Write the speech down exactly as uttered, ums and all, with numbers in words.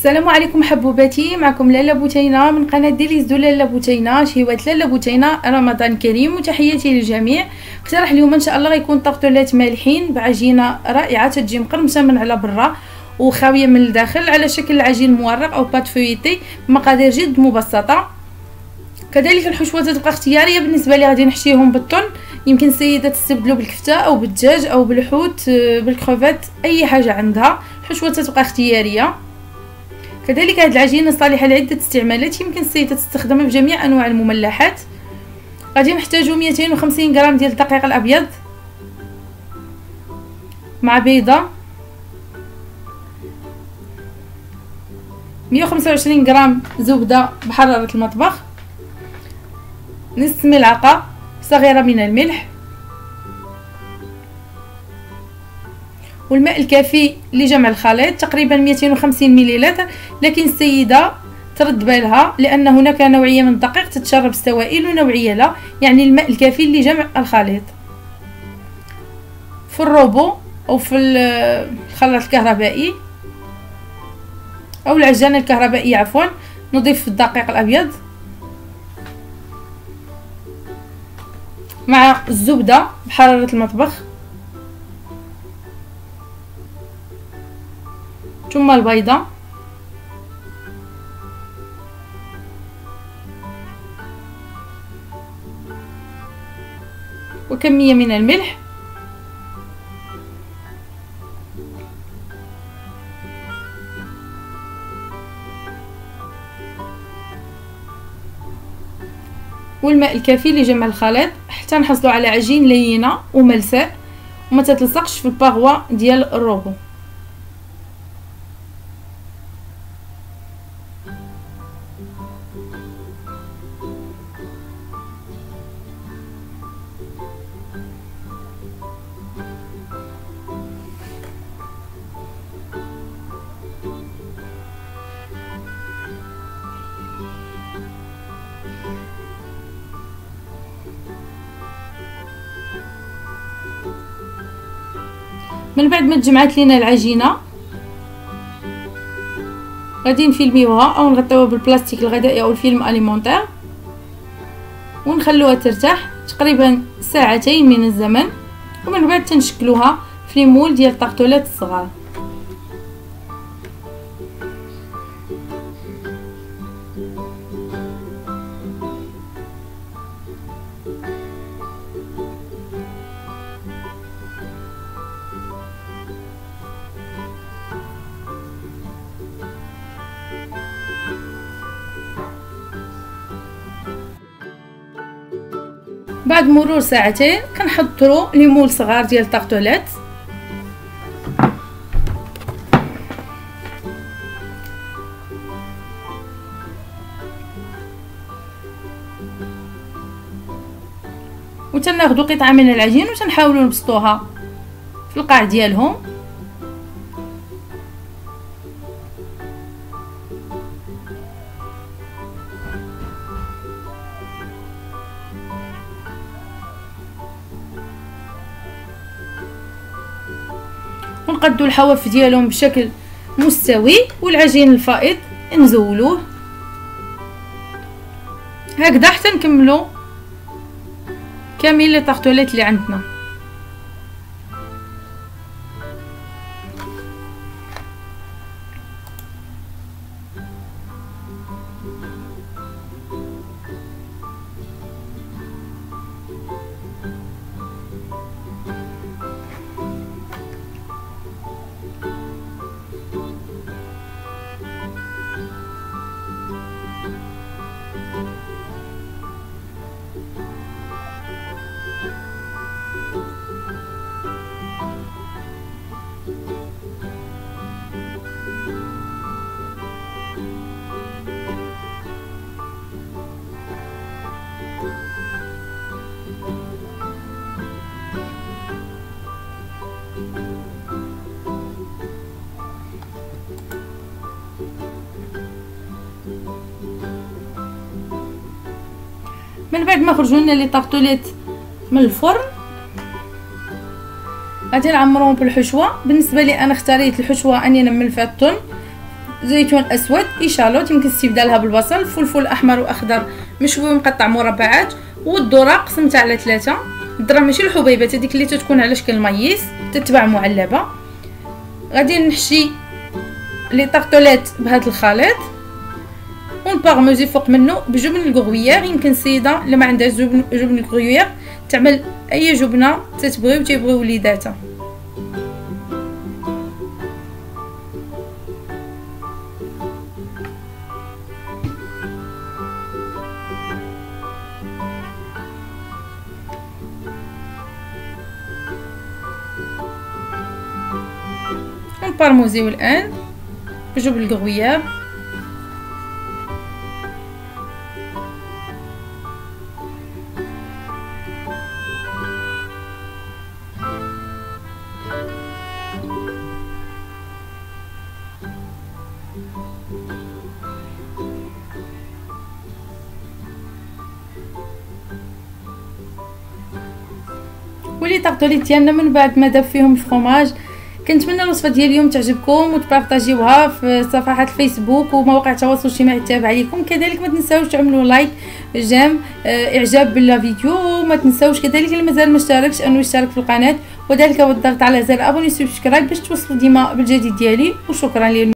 السلام عليكم حبوباتي، معكم لاله بوتينه من قناه ديليز دو لاله بوتينه. شهوات لاله بوتينه، رمضان كريم وتحياتي للجميع. اقتراح اليوم ان شاء الله غيكون طرطولات مالحين بعجينه رائعه تجي مقرمشه من على برا وخاويه من الداخل على شكل عجين مورق او بات فويتي بمقادير جد مبسطه. كذلك الحشوه تبقى اختياريه بالنسبه لي، غادي نحشيهم بالطن، يمكن السيده تستبدلوا بالكفته او بالدجاج او بالحوت بالكروفيت، اي حاجه عندها. الحشوه تبقى اختياريه. كذلك هذه العجينه صالحه لعده استعمالات، يمكن السيده تستخدمها بجميع انواع المملحات. غادي نحتاجو مئتين وخمسين غرام ديال الدقيق الابيض مع بيضه، مئة وخمسة وعشرين غرام زبده بحراره المطبخ، نصف ملعقه صغيره من الملح، والماء الكافي لجمع الخليط تقريبا مئتين وخمسين مليلتر. لكن السيده ترد بالها لان هناك نوعيه من الدقيق تتشرب السوائل ونوعيه لا، يعني الماء الكافي لجمع الخليط. في الروبو او في الخلاط الكهربائي او العجانه الكهربائيه عفوا نضيف الدقيق الابيض مع الزبده بحراره المطبخ، ثم البيضة، وكمية من الملح، والماء الكافي لجمع الخليط حتى نحصلوا على عجين لينة وملساء وما تتلصقش في الباغوا ديال الروبو. من بعد ما تجمعت لينا العجينه غادي نفيلميوها او نغطيوها بالبلاستيك الغذائي او الفيلم اليمونتير ونخلوها ترتاح تقريبا ساعتين من الزمن، ومن بعد تنشكلوها في ليمول ديال الطرطولات الصغار. بعد مرور ساعتين كنحضروا ليمول صغار ديال الطرطولات. وتناخذوا قطعه من العجين وتنحاولوا نبسطوها في القاع ديالهم. ونقدوا الحواف ديالهم بشكل مستوي، والعجين الفائض نزولوه هكذا حتى نكملوا كامل لي طرطولات اللي عندنا. من بعد ما خرجوا لنا لي طرطولات من الفرن غادي نعمروهم بالحشوه. بالنسبه لي انا اختاريت الحشوه اني نمل فيها الطن زيتون اسود، ايشالوت يمكن تستبدلها بالبصل، فلفل احمر واخضر مشوي مقطع مربعات، والذره قسمتها على ثلاثه. الذره ماشي الحبيبات، هذيك اللي تتكون على شكل مايس تتباع معلبه. غادي نحشي لي طارطوليت بهذا الخليط ونبارموزي فوق منه بجبن الكغويير. يمكن السيده اللي ما عندهاش جبن جبن الكغويير تعمل اي جبنه تتبغي وتيبغي وليداتها. نبارموزيو الان بجبن الكغويير. ولي طارطوليت ديالنا من بعد ما داب فيهم الفرomاج. كنتمنى الوصفه ديال اليوم تعجبكم وتبارطاجيوها في صفحات الفيسبوك ومواقع التواصل الاجتماعي التابعه لكم. كذلك ما تنساوش تعملوا لايك جيم اه اعجاب باللا فيديو، وما تنساوش كذلك اللي مازال ما اشتركش انه يشترك في القناه، وذلك بالضغط على زر ابوني سبسكرايب باش توصلوا ديما بالجديد ديالي. وشكرا لكم.